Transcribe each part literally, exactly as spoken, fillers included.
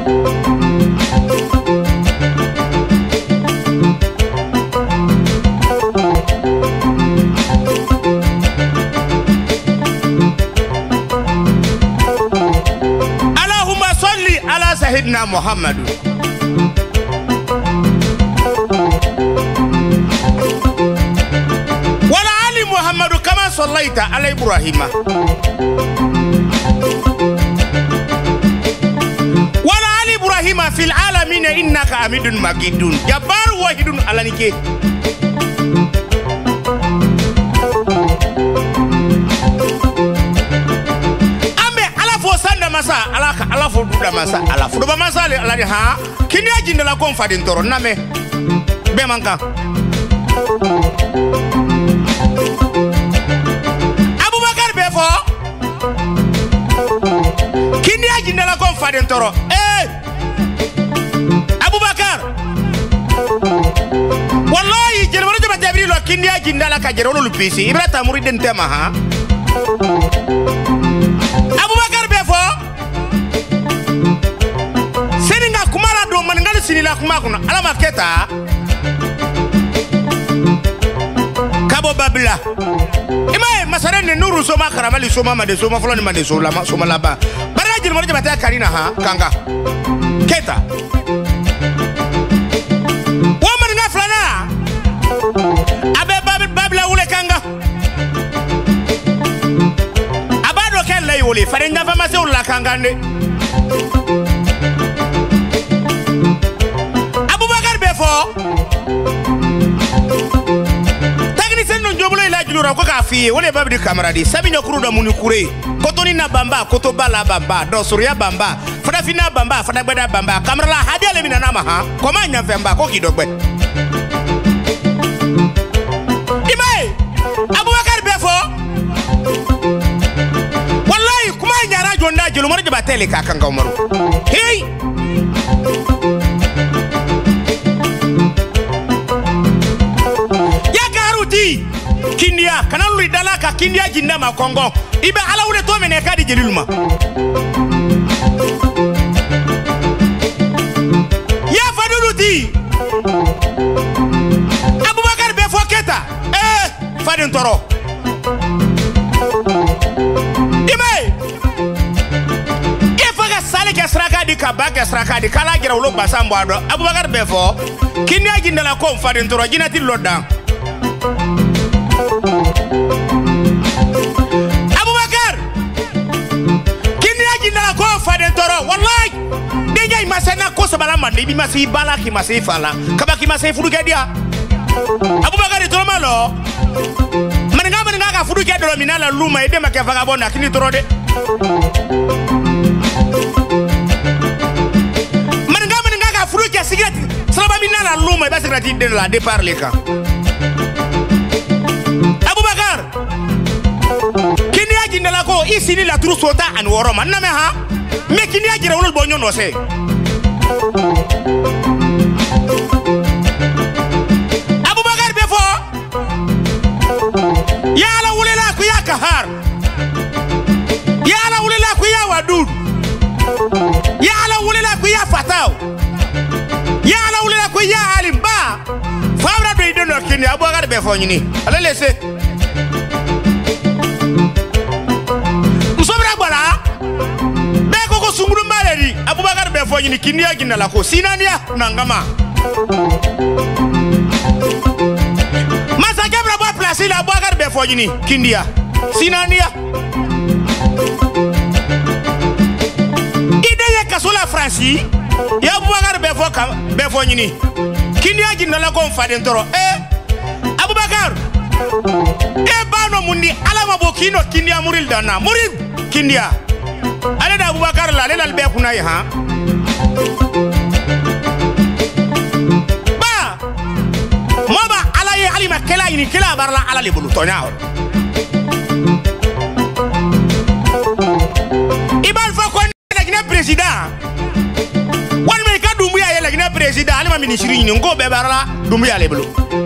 Allahumma salli ala sayyidina Muhammad. Wala ali Muhammad kama sallaita ala Ibrahim. Wala ali Ibrahim fil alamin innaka hamidun majidun. Jabbar wahidun alanike. Masa alaka alafu duda masa alafu duba masa ale alani ha kini ajinde la konfa din toro name be manka Abubakar be fo kini ajinde la konfa din toro eh Abubakar wallahi jere wala jaba Jibril kini ajinde la ka jere wala lupisi ibrata muridin tema ha Abubakar be fo seninga kumara do man ngal sinila kuma kuna ala maketa kabo babla ima masare ne nuru soma karamali soma made soma fulani made soma soma laba baraji mo jabata karina ha kanga keta wo man nga flana abe babla wule kanga abado kelle wule faringa fama se wula kanga ne technicien no joblo ila julura ko ka fi wole babdi camarade sabi nyokuru da muni kure kotoni na bamba koto bala bamba do surya bamba fada fina bamba fada gbada bamba kamera hadi ale mina na ma ha koma nya femba ko kidogbe imai Abubakar befo wallahi kuma nyara jonda jelo mo jaba tele ka kanga umaru hey Kindia kana lui dala ka kindia jinda ma Kongo ibe ala wule to mene ka di jeliluma ya faduluti Abubakar be foketa eh fadin toro ime ifaga sale ke sraka di ka ba ke sraka di kala gira ulo basambo ado Abubakar be fo kindia jinda la ko fadin toro jinati lodan Abubakar kini ajinda ko faden toro wallahi deja imasena ko sabala mande bi masi bala ki masi fala kaba ki masi fudu kedia Abubakar toro malo mananga mananga ka fudu kedo minala luma ide make vagabonda kini toro de mananga mananga ka fudu ke cigarette salaba minala luma be cigarette de la départ leka Abubakar kini ajinda la ko isini la turu sota an woroma na me ha me kini ajira wonol bonyo no se Abubakar befo ya la wulela ku ya kahar ya la wulela ku ya wadud ya la wulela ku ya fataw ya la wulela ku ya alimba fawra do idono kini Abubakar befo nyini ala lese Abubakar be fo nyini kindia ginala ko sinania nangama Masa kebra bo place la Abubakar be fo nyini kindia sinania ideye kasola franci ya Abubakar be fo kam be fo nyini kindia ginala ko faden toro eh Abubakar e bano mundi alama bo kino kindia muril dana muril kindia ale da Abubakar la le la be kuna yi ha ba moba ala ye alima kela yini kela barla ala le bulu tonya ibal fa ko ne gina president wan me ka dumbu ya le gina president alima ministry ni ngo be barla dumbu ya le bulu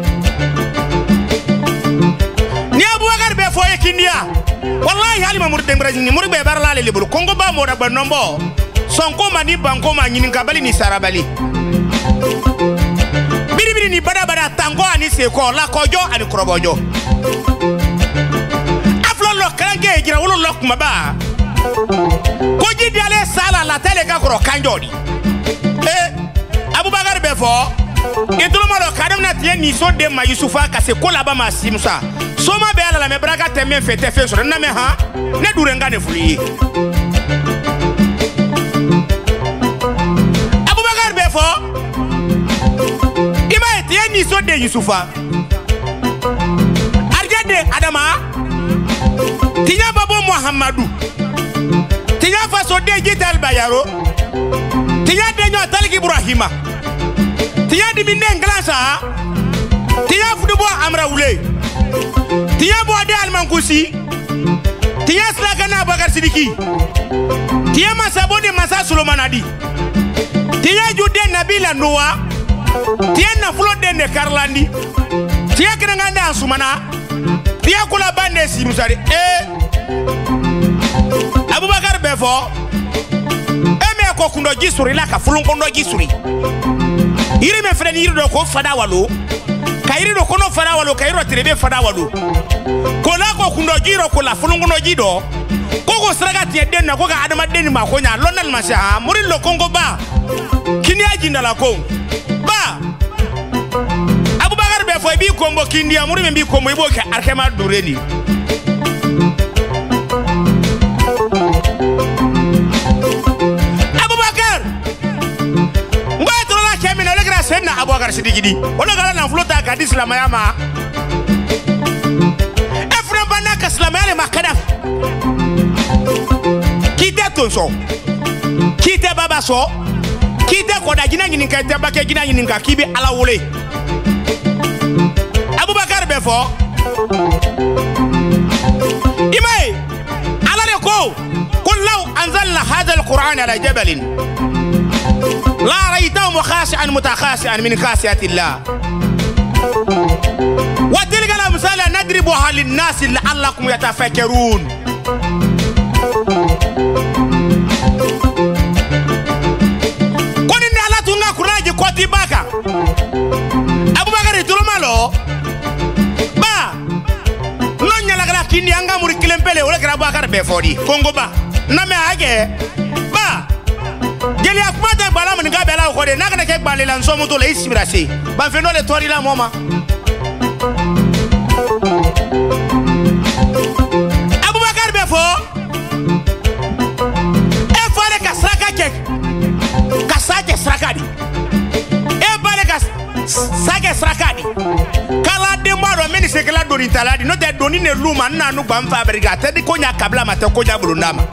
ni Abubakar be fo ye kindia wallahi halima murde mbraji ni murbe barla le lebulu kongo ba mo da banombo sonko mani banko ma nyinin kabali ni sarabali biri biri ni bada bada tango ani seko la kojo ani krobojo aflo lo krange gira wolo lok maba koji diale sala la tele ka kro kanjodi eh Abubakar befo etolo malo kadam na tie ni so de ma Yusufa ka se ko laba ma simsa soma be ala la me braga teme fete fe so na me ha ne durenga ne fuli Abubakar befo ima tie ni so de Yusufa arjade adama tinya babo Muhammadu tinya fa so de jital bayaro tinya de nyo taliki Ibrahima tinya di minde nglasa tinya fudubo amra wule tinya bo de almankusi tinya slagana Bakar Sidiki tinya masaboni masa Sulomanadi tinya jude Nabila Noa tinya na fulo de ne Karlandi tinya kinanganda Ansumana tinya kula bande si musari eh Abubakar befo eme ko kundo jisuri la ka fulun kondo jisuri iri me freni iri do ko fada walu ka iri do kono fada walu ka iri tirebe fada walu ko la ko kundo jiro ko la fulun kondo jido ko ko sraga tie den na ko ga adama den ma ko nya lonal ma sha muri lo kongo ba kini ajinda la ko ba Abubakar befo bi kombo kindi amuri me bi kombo ibo ka arkema dureni Senna Abubakar Sidiki di wala gala na flota ka di Islam ya ma efra bana ka Islam ya ma kada kite tonso kite baba so kite ko da gina ngin ka te ba ke gina ngin ka kibi ala wole Abubakar befo imai ala le ko qul law anzalna hadha alquran ala jabalin لا رأيتهم خاشعا متخاشعا من خاشية الله وتلك الأمثال نضربها للناس لعلكم يتفكرون كون إن الله تونغا كراجي كوتي باكا أبو بكر يتولو مالو با نون يلاغلا كيني أنغا موري كلمبele ولا كرا أبو بكر بفوري كونغو با نامي هاجي با Jeli akumata bala mun ga bela ko de nakana ke bale lan so muto le ismirase ba fe no le tori la moma Abubakar befo e fale ka sraka ke ka saje sraka di e bale ka saje sraka di kala de maro meni se kala doni taladi no de doni ne luma na nu ba mfa berga te di ko nya kabla mate ko nya bulundama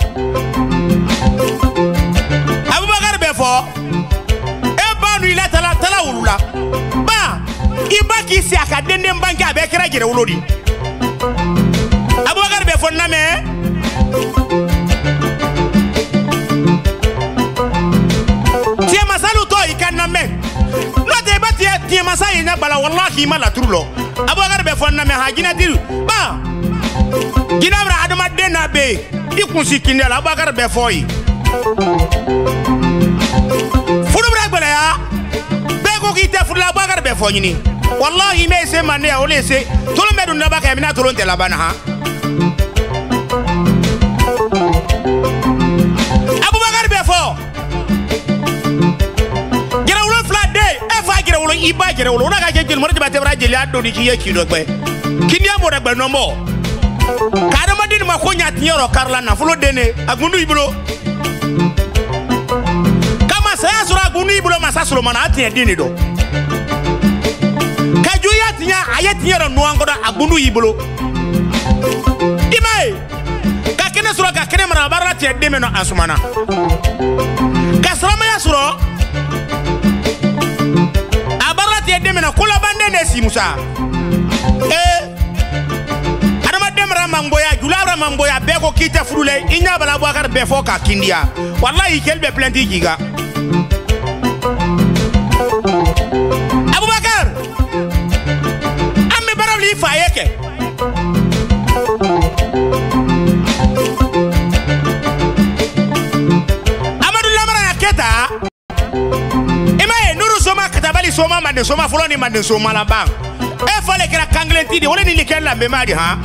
befo e banu ila tala tala wulula ba ibaki si akadende mbangi abekera jere wulodi Abubakar befo name tie masalu to ikaname no te ba tie tie masayi na bala wallahi mala turulo Abubakar befo name ha gina diru ba gina bra adama dena be ikunsi kindela Abubakar befo yi Fudu bra ya be ko ki te fudu la Abubakar befo nyini wallahi me se mane ya ole se tolo medu na baka mina tolo ntela bana ha Abubakar befo gira ulo flat day e fa gira ulo iba gira ulo na ka je jil mo de bate bra jili ado ni ki ye ki do gbe kini amo de gbe no mo ka ma din ma ko nya tinyoro karla na fulo dene agundu iblo saya sura gunu ibulo masa Solomon atien dini do kaju ya tinya ayetinya ro nuangoda agunu ibulo imai ka kene sura ka kene mara barra tie deme no Ansumana kasrama ya suro abarra tie deme no kula bande ne si Musa eh adama demra mamboya julabra mamboya be ko kita furule inya bala Abubakar befo ka kindia wallahi kelbe plenty giga Abubakar amme barawli fayeke Amadou Lamara soma mande soma folo ni mande soma la bang e fale kira kanglenti di wala ni likel la be madi ha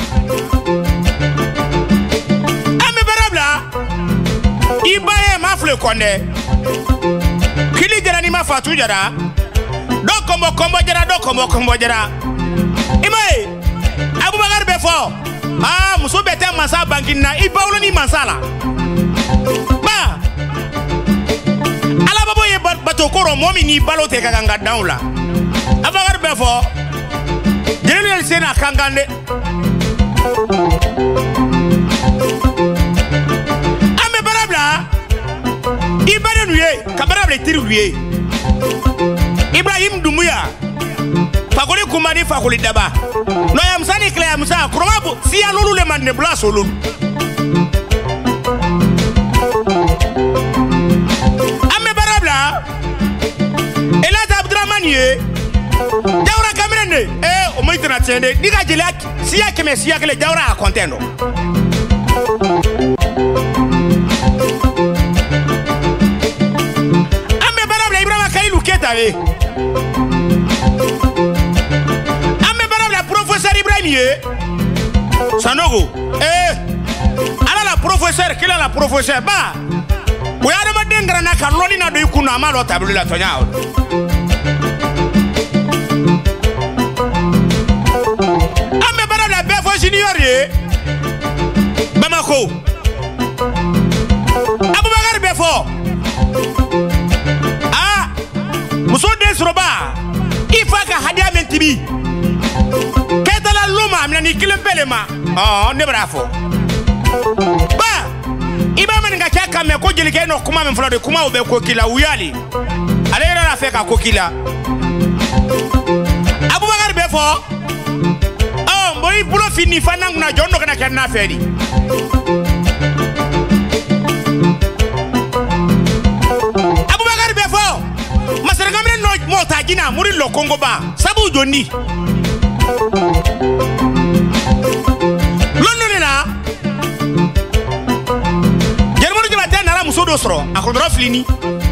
ame barabla ibaye mafle konde kili jara ni mafatu jara do kombo kombo jara do kombo kombo jara imaye Abubakar befo ah muso bete masa bangina ibawlo ni masala ba ala babo ye bato koro momi ni balo te kaganga daula Abubakar befo jeli sena kangande ame barabla ibare nuye kabarabla tiruye Ibrahim Dumuya fakoli kumani fakoli daba no ya msani kle ya msa kromabu si ya lulu le mande blaso lulu ame barabla Elaza Abdurrahman ye jawra kamerende eh o moitena tende diga jeli si ya keme si ya kle jawra a contendo ame barabla Ibrahima Kalilu Keta ye Sanogo eh ala la professeur kila la professeur ba o ya dama dengra na ka loli na do ikunu amalo tabulu la tonya ame bara la befo junior ye Bamako Abubakar befo ah muso desroba ifaka hadia mentibi la luma amna ni kilempelema oh ne brafo ba iba man nga chaka me ko jeli ke no kuma me flode kuma obe ko kila uyali ale era la feka ko kila Abubakar befo oh boy bulo fini fanang na jondo kana kana fedi Abubakar befo masara gamre no mota jina muri lo Kongo ba sabu joni London na Germano je matin na muso do soro akodro flini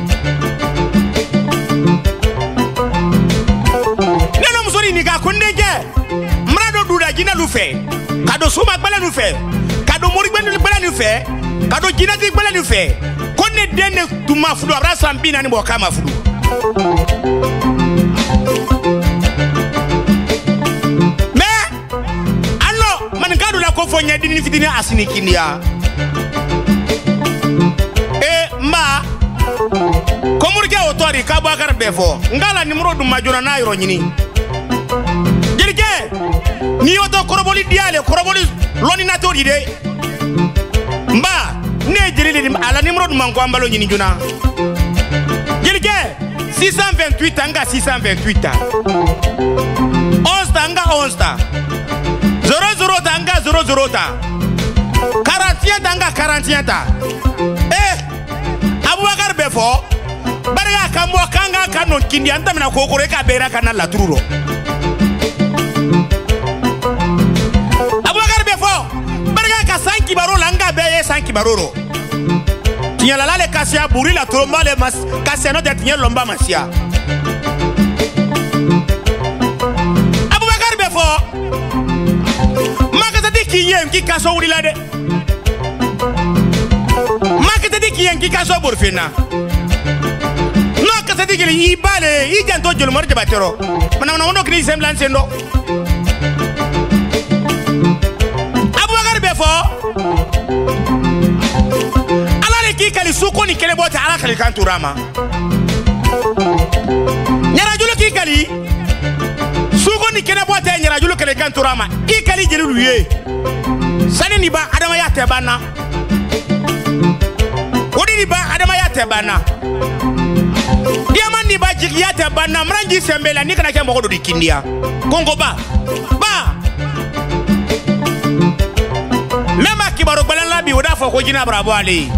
Neno muso ni ga kondege mrado duda jina lufe kado suma gbala lufe kado mori gbenu gbala lufe kado jina ti gbala lufe konne dene tuma fudu abrasa mbina ni boka mafudu Fonya dini fitini asini kinia e mba komurke otori ka Abubakar befo ngala nimro dum majuna na yoro nyini jirike ni oto koroboli diale koroboli loni na tori de mba ne jirili ala nimro dum manko ambalo nyini juna jirike six cent vingt-huit anga six cent vingt-huit onze anga onze zero zero tanga zero zero ta quarante et un tanga quarante et un ta eh Abubakar befo bariga kambo kanga kanon kindi anta mina kokore ka bera kana la truro Abubakar befo bariga ka sanki baro langa beye sanki baroro tinyala lale kasia buri la tromba le mas kasia no de tinyala lomba masia Abubakar befo Kiyem ki kaso wuri la de makete di kiyem ki kaso borfina no kasa di gili ibale i janto jolo mor jabatero mana mana wono kini semblance ndo Abubakar befo ala le ki kali suko ni kele bota ala kali kanturama nyara jolo ki kali suko ni kele bota nyara jolo kele kanturama i kali jeli luye Sani ni ba adama ya tebana Odi ni ba adama ya tebana Diaman ni ba jigi ya tebana Mranji sembela ni kana kembo kodo di kindia Kongo ba Ba Mema kibaro balan labi Udafo kujina bravo ali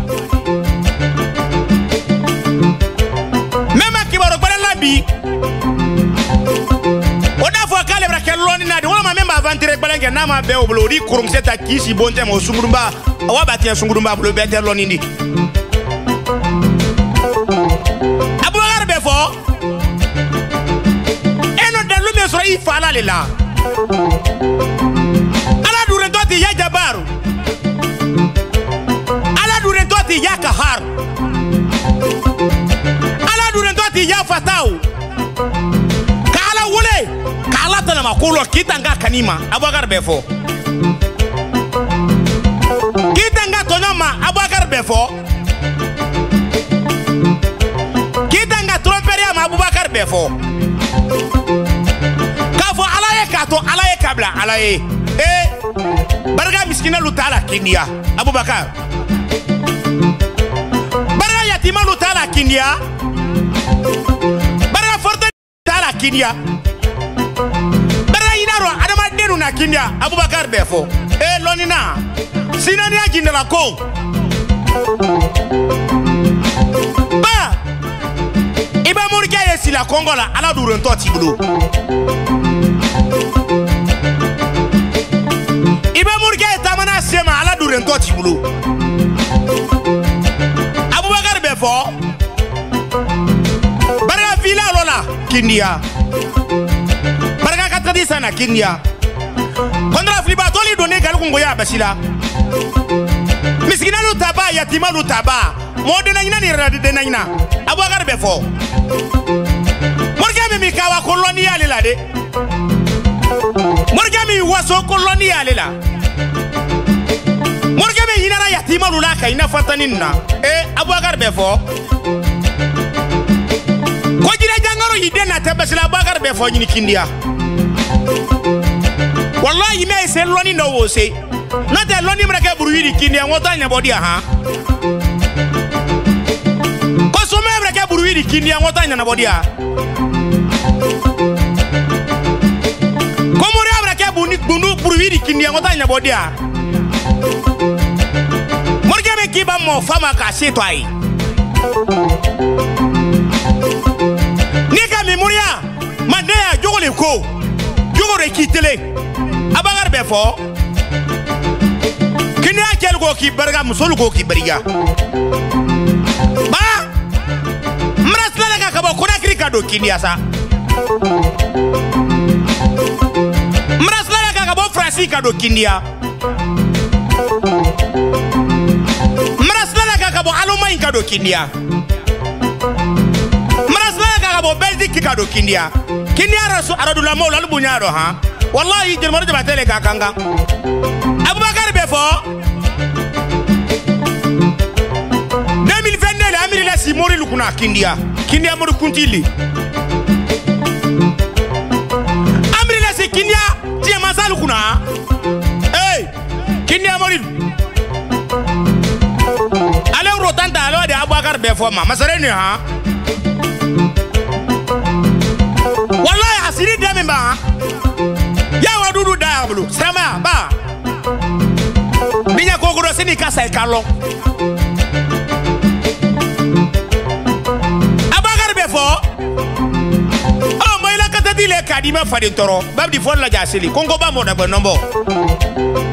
Mema kibaro balan labi Udafo kale brakeloni na di Wala ma memba avantire balange nama be oblodi kurum seta kisi bonte mo sungurumba awabati ya sungurumba blo bete lonindi Abubakar befo le la ala duren to ti ya jabaru ala duren to ti ya kahar ala duren to ti ya fatau kala wole kala tana makulo kitanga kanima Abubakar befo kitanga tonoma Abubakar befo kitanga tromperia ma Abubakar befo kafo alaye kato alaye kabla alaye eh barga miskina lutala kindia Abubakar barga yatima lutala kindia barga forte lutala kindia barga inaro adama denu na kindia Abubakar befo eh lonina sinani ajinde la ko ba iba murga yesi la kongola ala duren to tibulu iba murga tamana sema ala duren to tibulu Abubakar befo barga vila lola kindia barga katadi sana kindia kondra fliba toli donne gal ko ngoya basila miskina lu taba yatima lu taba modena ina ni rade de naina Abubakar befo morga mi kawa kolonia le la de morga mi waso kolonia le la morga mi ina yatima lu la ka ina fataninna eh Abubakar befo ko jira jangaro yidena tabasila Abubakar befo nyini kindia wallahi me se loni no wo se na te loni mrake buruwiri kini an wota nya body ha ko so me mrake buruwiri kini an wota nya na body ha ko mo re mrake buni bunu buruwiri kini an wota nya body ha morge me kiba mo fama ka se to ai ni ka memoria mande ya jogole ko jogore kitele Abubakar befo kini akel go ki barga musol go ki bariga ba mrasla ka kabo kuna krika do kini asa mrasla ka kabo fransika do kinia mrasla ka kabo alumai ka do kinia mrasla ka kabo belgique ka do kinia kinia rasu aradula mo lalu bunyaro ha wallahi jermaro jabatele ka kanga Abubakar befo deux mille vingt-deux la amiri la simori lukuna kindia kindia modu kuntili amiri la si kindia tie masalu kuna hey kindia mori ale rotanta alo de Abubakar befo ma masareni ha wallahi asiri dame ba ya wadudu diablo sama ba binya kokoro sini kasa ikalo Abubakar befo oh moila kata dile kadima fadi toro babdi fon la jasili kongo ba mo da bonombo